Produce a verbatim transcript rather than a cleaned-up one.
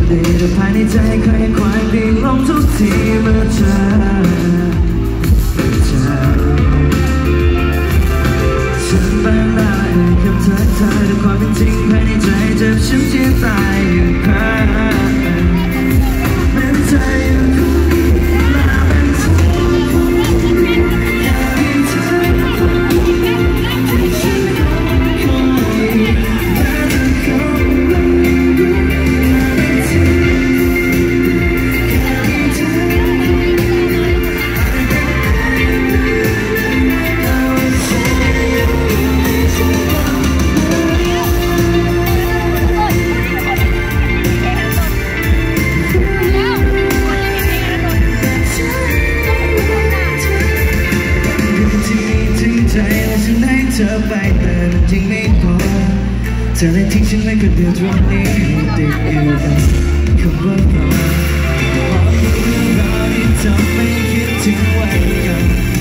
ดีแต่ภายในใจเคยความดีลงทุกทีเมื่อเจอเจอฉันบางลาเอ่ยคำทักทายแต่ความเป็นจริงภายในใจเจ็บช้ำที่ตายอยู่ครั้งแม้ใจยังคงลาเป็นเธออยากให้เธอที่ฉันคอยอยากจะเข้าไปดูอยากให้เธออยากให้เธอเธอไปแต่มันจริงไม่พอเธอเลยทิ้งฉันไว้คนเดียวตรงนี้ติดอยู่กับคำว่าพอเพราะเรื่องราวที่ทำให้คิดถึงวันเก่า